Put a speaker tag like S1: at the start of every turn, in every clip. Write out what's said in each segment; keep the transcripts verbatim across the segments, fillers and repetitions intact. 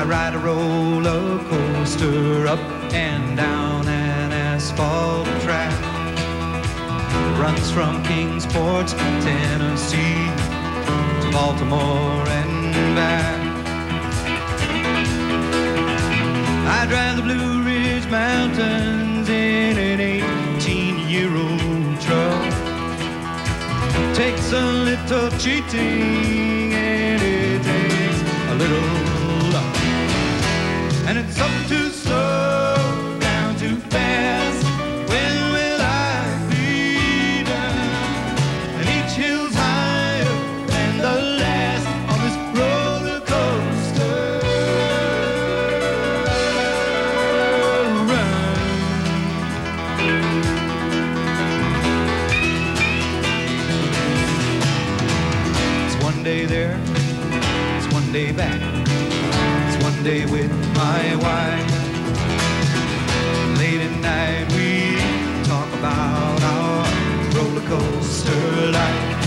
S1: ride a roller coaster up and down an asphalt track. Runs from Kingsport, Tennessee to Baltimore and back. I drive the Blue Ridge Mountains in an eighteen-year-old truck. Takes a little cheating and it takes a little luck. And it's up too slow, down too fast. When will I be done? And each hill's higher than the last on this roller coaster run. It's one day there, it's one day back. It's one day with my wife. Late at night we talk about our roller coaster life.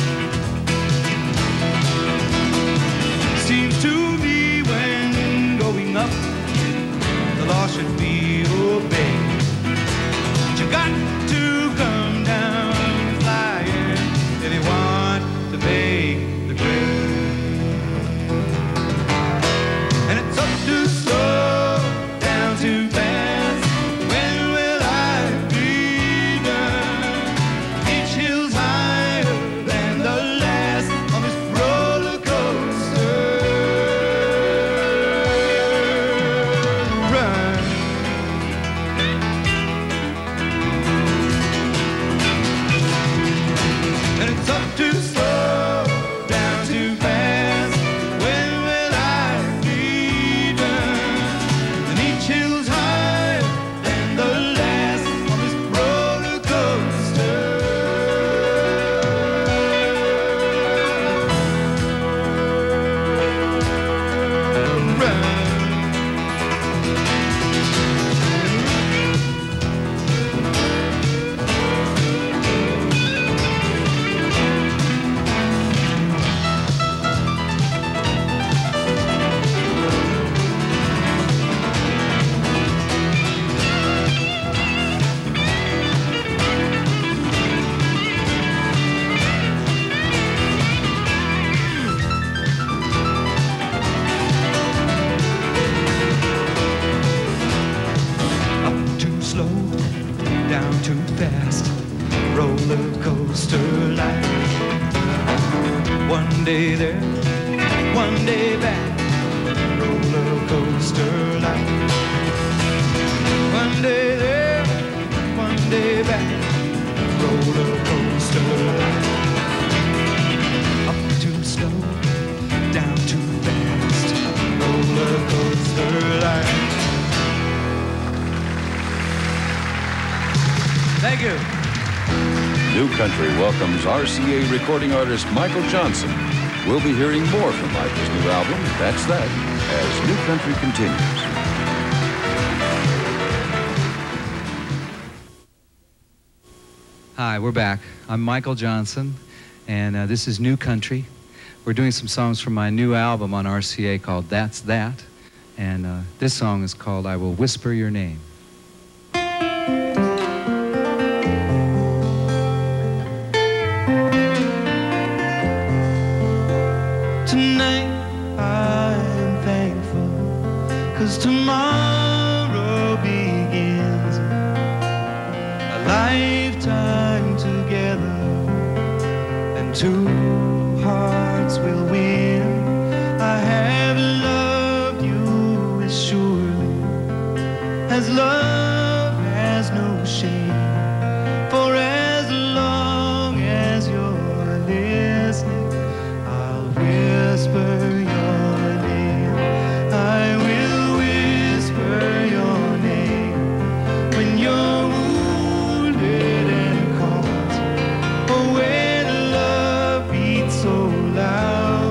S1: Seems to me when going up, the law should be obeyed. But you got to come down flying if you want to make the grade. And it's up too slow, down too fast. When will I be done? Each hill's higher than the last on this roller coaster run. And it's up too slow, down too fast. When will I be done? And each hill's higher than the last on this roller coaster run. Up too slow, down too fast, roller coaster life. One day there, one day back, roller coaster life. One day there, one day back, roller coaster life. Up too slow, down too fast, roller coaster life. Thank you.
S2: New Country welcomes R C A recording artist Michael Johnson. We'll be hearing more from Michael's new album, That's That, as New Country continues.
S1: Hi, we're back. I'm Michael Johnson, and uh, this is New Country. We're doing some songs from my new album on R C A called That's That, and uh, this song is called I Will Whisper Your Name. Tonight I'm thankful, 'cause tomorrow begins a lifetime together, and two hearts will win. I have loved you as surely as love has no shame. For as long as you're listening, I'll whisper your name. I will whisper your name when you're wounded and caught, or when love beats so loud.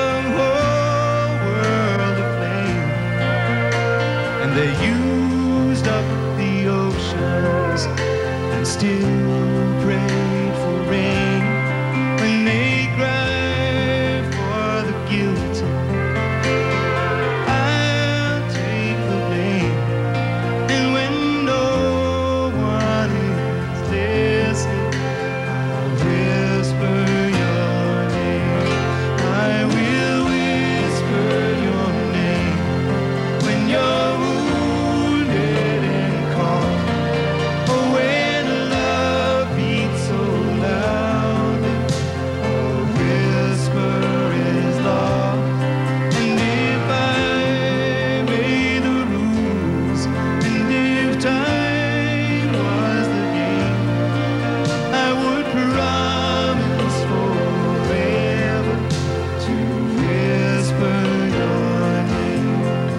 S1: whole world aflame. And they used up the oceans and still prayed for rain. When they cried for the guilty, I'll take the blame. And when no one is listening, I'll whisper your name. I will whisper your name when you're wounded and caught, or when love beats so loudly, a whisper is lost. And if I made the rules, and if time was the game, I would promise forever to whisper your name.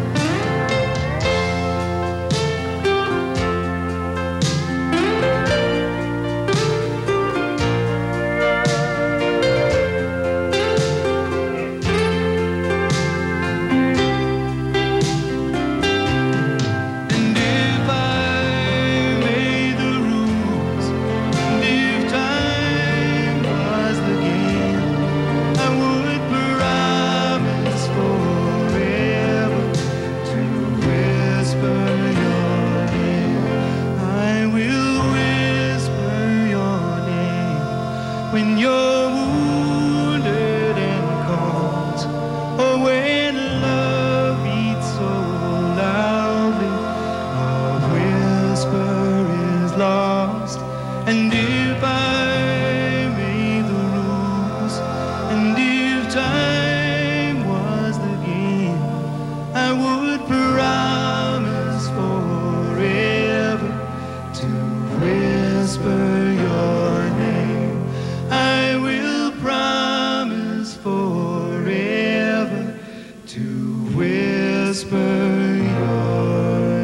S1: And if I made the rules, and if time was the game, I would promise forever to whisper your name. I will whisper your name when you're wounded and caught, or when love beats so loudly, a whisper is lost. And if I made the rules, and if time was the game, I would promise forever to whisper your name. I will promise forever to whisper your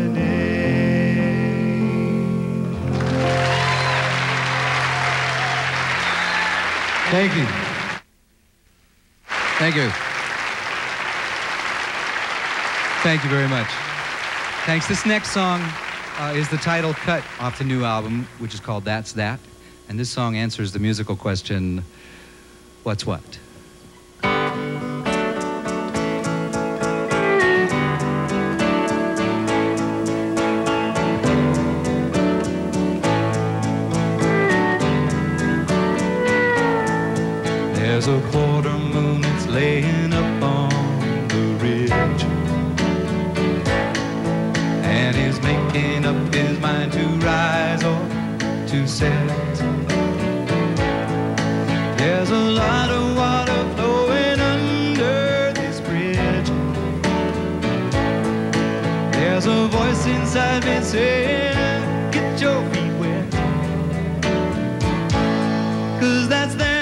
S1: name.
S3: Thank you. Thank you. Thank you very much.
S4: Thanks. This next song uh, is the title cut off the new album, which is called That's That. And this song answers the musical question, what's what?
S1: There's a quarter moon that's laying up on the ridge, and he's making up his mind to rise or to set. There's a lot of water flowing under this bridge. There's a voice inside me saying, get your feet wet, 'cause that's that.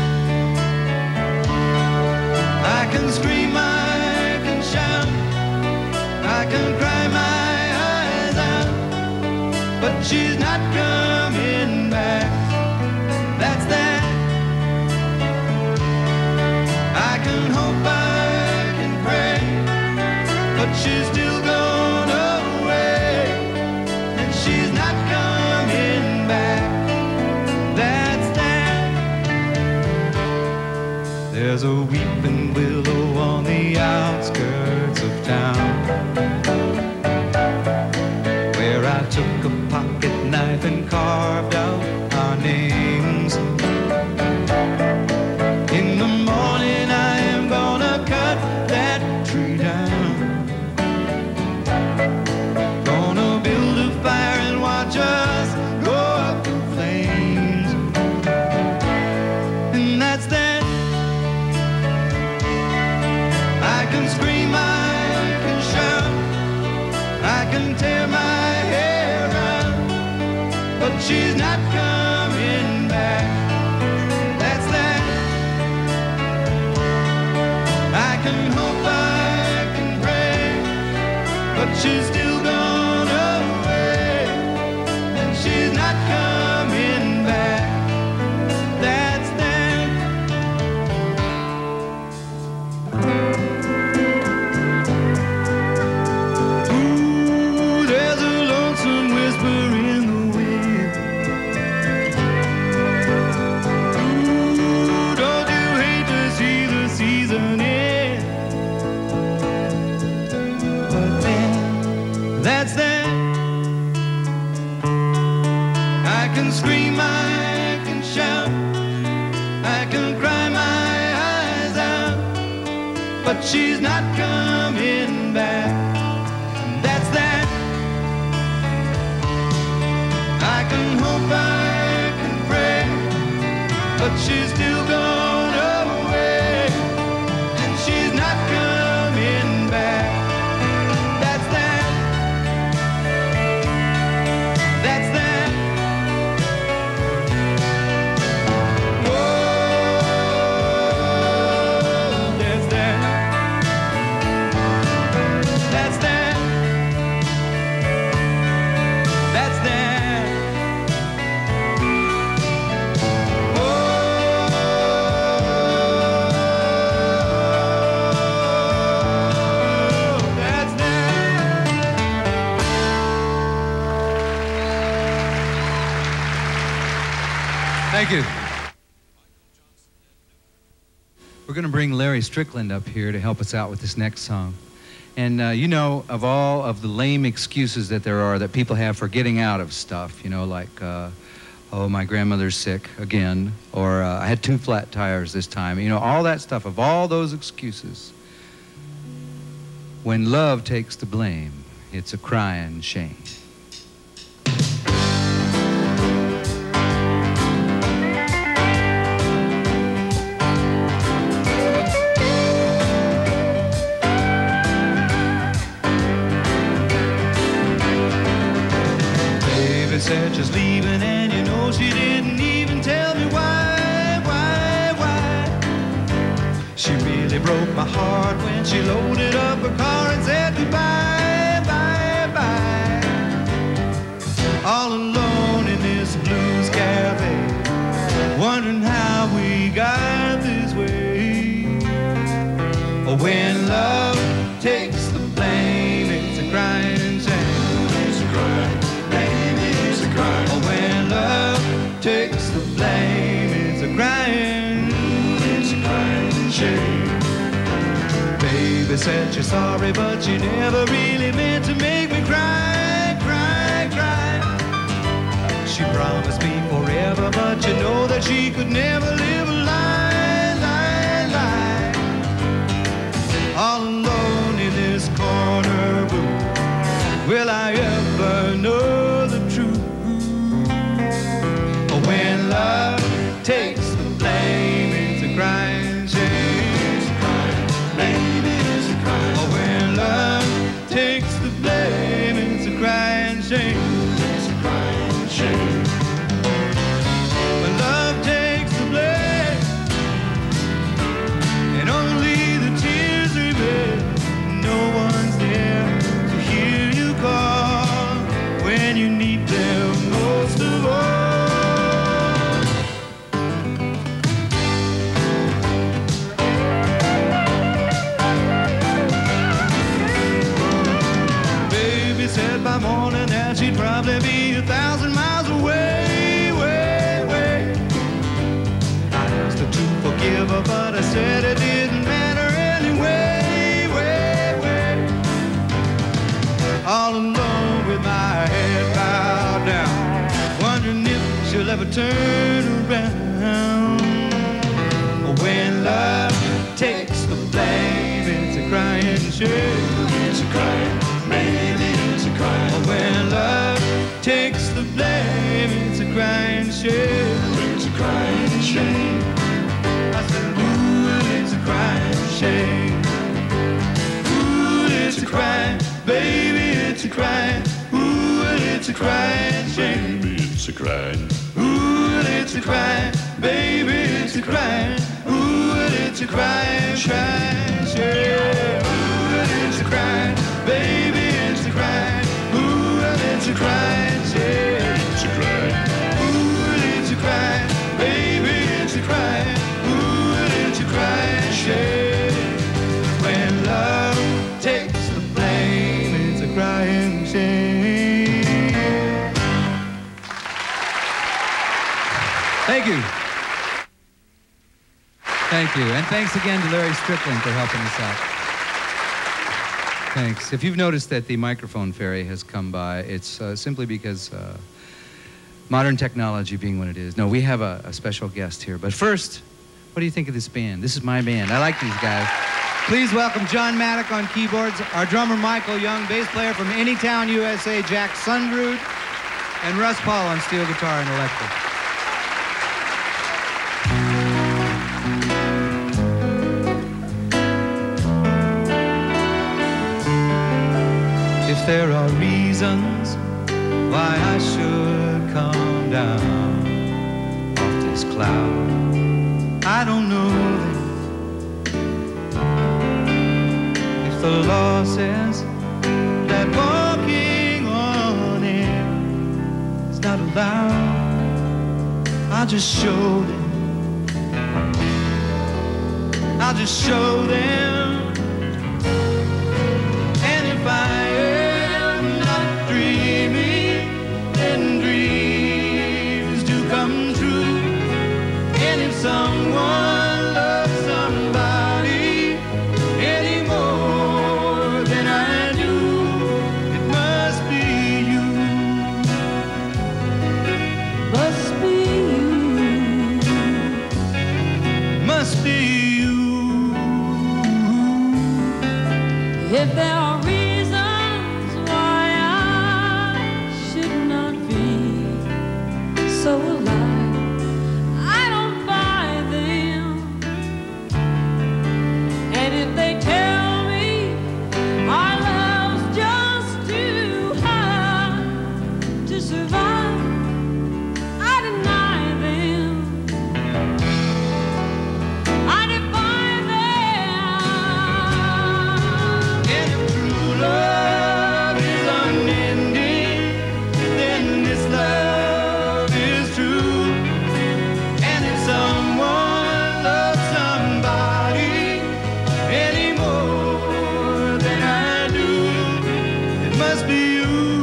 S1: I can scream, I can shout, I can cry my eyes out, but she's not coming back. That's that. I can hope, I can pray, but she's still gone away, and she's not coming back. That's that. There's a weeping willow on the outskirts of town, where I took a pocket knife and carved out our names. In the morning I am gonna cut that tree down, gonna build a fire and watch us go up in flames. And that's that. I can scream, I can shout, I can tear my hair out, but she's not coming back. That's that. I can hope, I can pray, but she's still gone away, and she's not coming back. That's that. she's not coming back. That's that. I can hope, I can pray, but she's still gone away, and she's not coming back. That's that. That's that. Oh, that's that. That's that. That's that. Oh, that's that.
S4: Thank you. We're going to bring Larry Strickland up here to help us out with this next song. And uh, you know, of all of the lame excuses that there are that people have for getting out of stuff, you know, like, uh, oh, my grandmother's sick again, or uh, I had two flat tires this time, you know, all that stuff, of all those excuses, when love takes the blame, it's a crying shame.
S1: Baby said she's leaving, and you know she didn't even tell me why, why, why. She really broke my heart when she loaded up her car and said goodbye, bye, bye. All alone in this blues cafe, wondering how we got this way. Oh, when love takes the blame, it's a crying shame. It's a crying, baby, it's a crying. Oh, when love takes the blame, it's a crying, it's a crying shame. Baby said she's sorry, but she never really meant to make me cry, cry, cry. She promised me forever, but you know that she could never live a lie, lie, lie. All alone in this corner booth, will I ever know the truth? Oh, when love takes the blame, it's a crying shame. It's a crying, baby, it's a crying. Oh, when love takes the blame, it's a crying shame. It's a crying shame. When love takes the blame, and only the tears remain, no one's there to hear you call when you need them most of all. Baby said by morning that she'd probably be a thousand miles away, way, way. I asked her to forgive her, but I said it didn't matter anyway, way, way. All alone with my head bowed down, wondering if she'll ever turn around. When love takes the blame, it's a crying shame. It's a crying, baby, it's a crying. When love takes the blame, it's a crying shame. It's a crying shame. I said, ooh, it's a crying shame. Ooh, it's a crying, baby, it's a crying. Ooh, it's a crying shame.
S5: Baby, it's a crying.
S1: Ooh, it's a crying, baby, it's a crying. Ooh, it's a crying, crying shame. Ooh, it's a crying, baby, it's a crying. Ooh, it's a crying shame.
S5: It's a crying.
S1: Ooh, it's a crying, baby, it's a crying. Ooh, it's a crying shame. When love takes the blame, it's a crying shame.
S4: Thank you. Thank you. And thanks again to Larry Strickland for helping us out. Thanks. If you've noticed that the microphone fairy has come by, it's uh, simply because uh, modern technology being what it is. No, we have a, a special guest here. But first, what do you think of this band? This is my band. I like these guys.
S3: Please welcome John Maddock on keyboards, our drummer Michael Young, bass player from Anytown, U S A, Jack Sundrud, and Russ Paul on steel guitar and electric.
S1: If there are reasons why I should come down off this cloud, I don't know them. If the law says that walking on air is not allowed, I'll just show them. I'll just show them. And if I am not dreaming, then dreams do come true. And if someone loves somebody any more than I do, it must be you.
S5: Must be you.
S1: Must be you.
S5: If there are reasons why I should not be so alive, I don't buy them. And if they tell me our love's just too high to survive, I deny them. I defy them.
S1: And if true love is unending, then this love is true. And if someone loves somebody any more than I do, it must be you.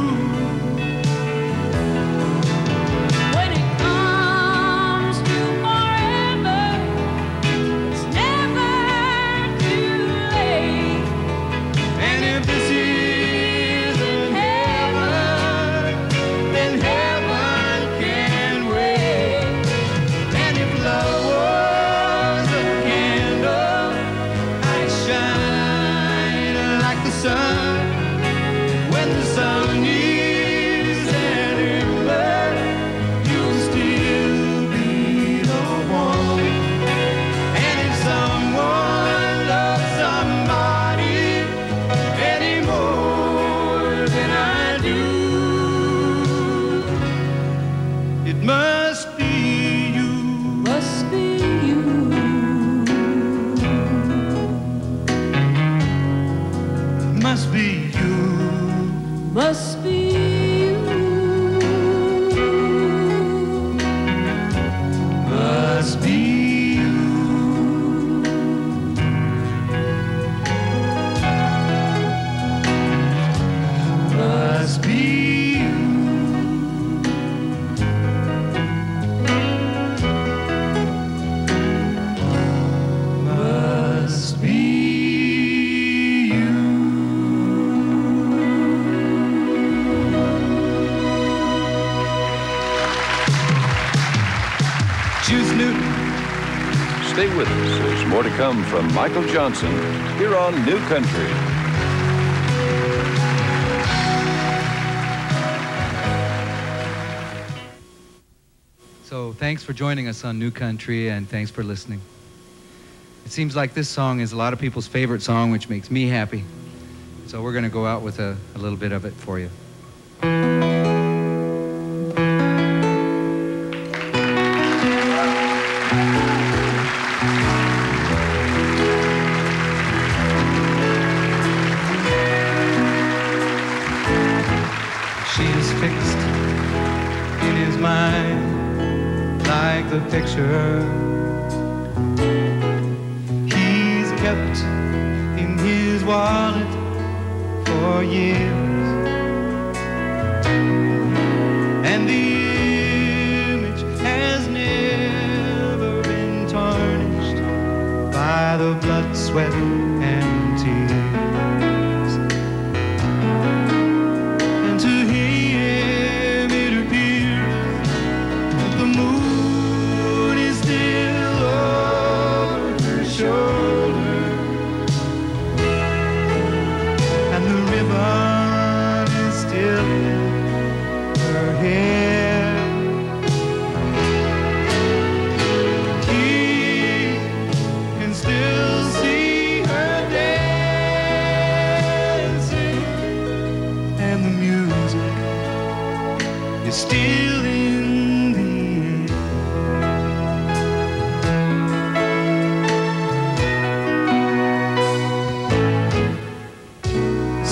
S5: When it comes to forever, it's never too late.
S1: And if this isn't heaven, then heaven can wait. And if love was a candle, I'd shine like the sun. And when the sun is an ember, you'll still be the one. And if someone loves somebody any more than I do, it must be you.
S5: Must be you.
S1: Must be you.
S5: Must be you.
S1: Must be you. Must be you. Must be you. Juice Newton.
S2: Stay with us. There's more to come from Michael Johnson here on New Country.
S4: So thanks for joining us on New Country, and thanks for listening. It seems like this song is a lot of people's favorite song, which makes me happy. So we're going to go out with a, a little bit of it for you.
S1: She is fixed in his mind like the picture he's kept in his wallet for years. And the image has never been tarnished by the blood, sweat, and tears. And to him it appears that the moon is still over her shoulder.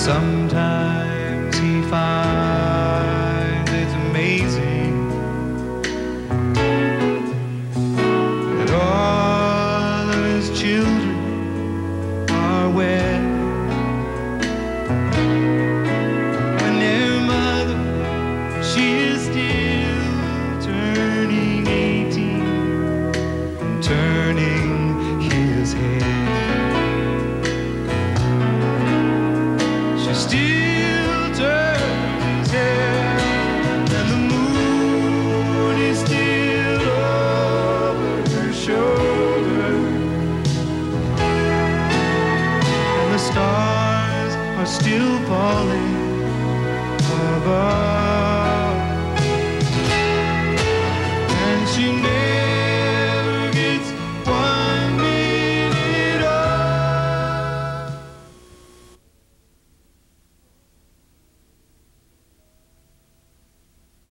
S1: Sometimes he finds it's amazing that all of his children are wed. When their mother, she is still turning eighteen and turning his head. Still turns his head, and the moon is still over her shoulder, and the stars are still falling above.